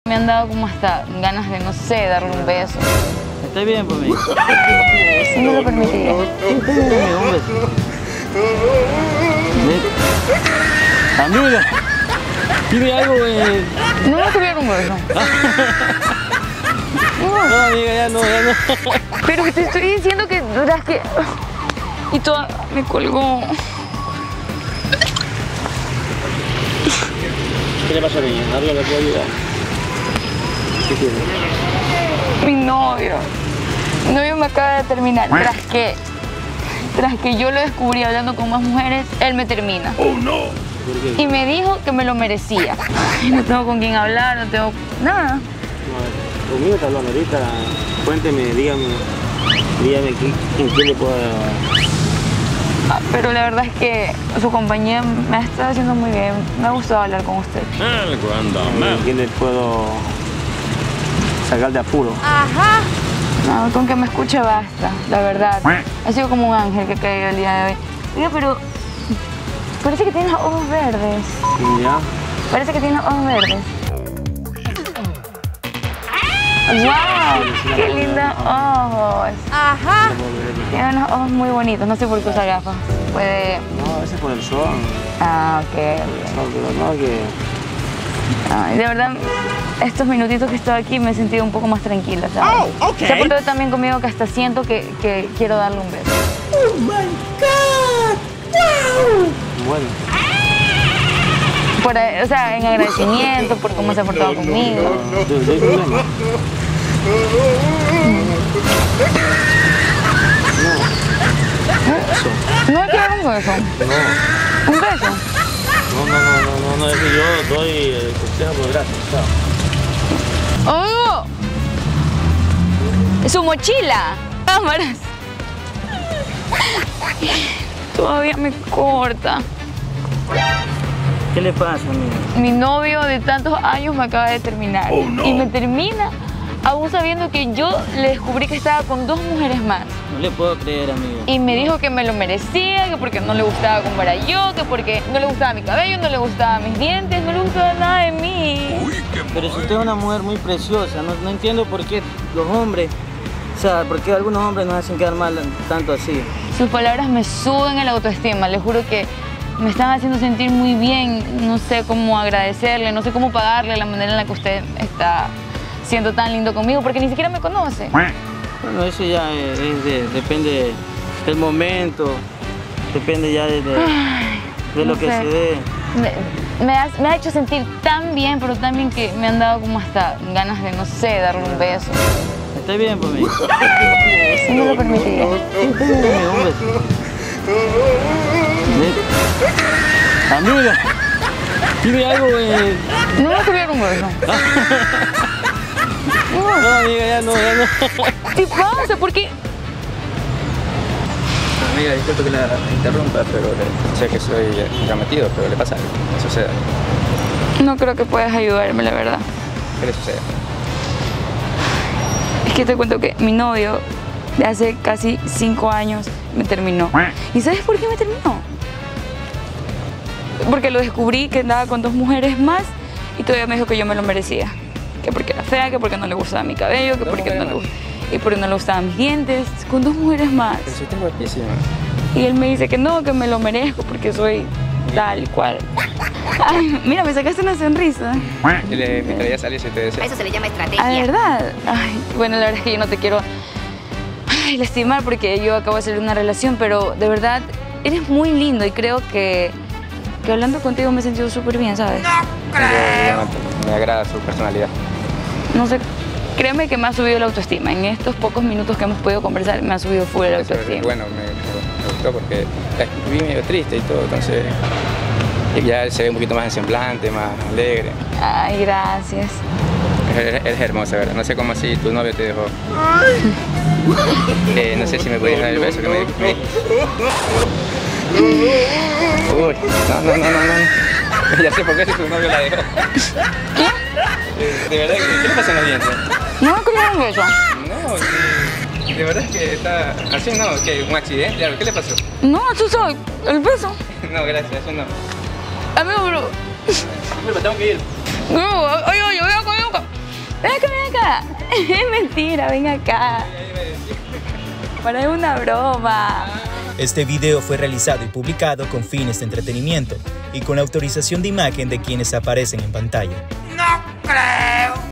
Me han dado como hasta ganas de, no sé, darle un beso. Está bien por mí. Sí me lo permitiría. Está bien, amigo, un beso. Amiga, dime algo, No me quería dar un beso. No, amiga, ya no. Pero te estoy diciendo que duras que... Y toda me colgó. ¿Qué le pasa a niña? ¿Algo le puedo ayudar? ¿Qué tiene? Mi novio. Mi novio me acaba de terminar. Tras que yo lo descubrí hablando con más mujeres, él me termina. ¡Oh, no! ¿Por qué? Y me dijo que me lo merecía. No tengo con quién hablar, no tengo nada. Conmigo está hablando ahorita. Cuénteme, dígame en qué le puedo ayudar. Pero la verdad es que su compañía me está haciendo muy bien. Me ha gustado hablar con usted. ¿En qué le puedo sacar de apuro? Ajá. No, con que me escuche basta, la verdad. Ha sido como un ángel que cayó el día de hoy. Oiga, pero parece que tiene los ojos verdes. ¿Ya? Parece que tiene los ojos verdes. ¡Wow! ¡Qué lindos ojos! Ajá. Tiene unos ojos muy bonitos. No sé por qué usa gafas. Puede... No, a veces por el sol. Ah, ok. Pero no, que... Ay, de verdad, estos minutitos que estoy aquí me he sentido un poco más tranquila, ¿sabes? Oh, okay. Se ha portado también conmigo que hasta siento que quiero darle un beso. ¡Oh, my God! ¡Wow! Bueno. O sea, en agradecimiento por cómo se ha portado conmigo. ¿No quiero un beso? No. ¿Un beso? No, es que yo doy consejo por gratis, ¿sabes? ¡Oh! ¡Su mochila! ¡Cámaras! Todavía me corta. ¿Qué le pasa, amigo? Mi novio de tantos años me acaba de terminar. Oh, no. Y me termina aún sabiendo que yo le descubrí que estaba con 2 mujeres más. No le puedo creer, amigo. Y me dijo que me lo merecía, que porque no le gustaba como era yo, que porque no le gustaba mi cabello, no le gustaban mis dientes, no le gustaba nada de mí. Uy, pero si usted es una mujer muy preciosa, no entiendo por qué los hombres, o sea, por qué algunos hombres nos hacen quedar mal tanto así. Sus palabras me suben el autoestima, le juro que me están haciendo sentir muy bien. No sé cómo agradecerle, no sé cómo pagarle la manera en la que usted está siendo tan lindo conmigo, porque ni siquiera me conoce. Bueno, eso ya depende del momento, depende ya de lo que se dé. Me ha hecho sentir tan bien, pero tan bien que me han dado como hasta ganas de, no sé, darle un beso. Está bien por mí. Sí me lo permitiría. Está bien, amigo, un beso. Amiga, dime algo, No me quería dar un beso. No, amiga, ya no. ¿Qué pasa? ¿Por qué? Amiga, disculpe que la interrumpa, pero sé que soy comprometido, pero le pasa algo, ¿qué sucede? No creo que puedas ayudarme, la verdad. ¿Qué le sucede? Es que te cuento que mi novio de hace casi 5 años me terminó. ¿Y sabes por qué me terminó? Porque lo descubrí que andaba con 2 mujeres más y todavía me dijo que yo me lo merecía. Que porque era fea, que porque no le gustaba mi cabello, que porque no le gustaban mis dientes, con 2 mujeres más. Pero si usted es guapísima. Y él me dice que no, que me lo merezco porque soy tal cual. Ay, mira, me sacaste una sonrisa. Y le invitaría a salir si te desea. A eso se le llama estrategia. ¿Ah, verdad? Ay, bueno, la verdad es que yo no te quiero lastimar porque yo acabo de salir de una relación, pero de verdad eres muy lindo y creo que hablando contigo me he sentido súper bien, ¿sabes? Me agrada su personalidad. No sé, créeme que me ha subido la autoestima. En estos pocos minutos que hemos podido conversar me ha subido full la autoestima. Bueno, me gustó porque la vi medio triste y todo, entonces ya se ve un poquito más en semblante, más alegre. Ay, gracias. Eres hermosa, ¿verdad? No sé cómo así tu novio te dejó. No sé si me podías dar el beso que me dijiste. Uy, no. Ya sé por qué si tu novio la dejó. ¿Qué? ¿De verdad? ¿Qué le pasa en los dientes? No me quería dar un beso. No, de verdad que está así, ¿no? ¿Qué? ¿Un accidente? ¿Qué le pasó? No, tú sabes, el beso. No, gracias, eso no. Amigo, bro. Me tengo que ir. No, ay, voy a comer. Ven acá, ven acá. Es mentira, ven acá. Para una broma. Este video fue realizado y publicado con fines de entretenimiento y con la autorización de imagen de quienes aparecen en pantalla. No creo.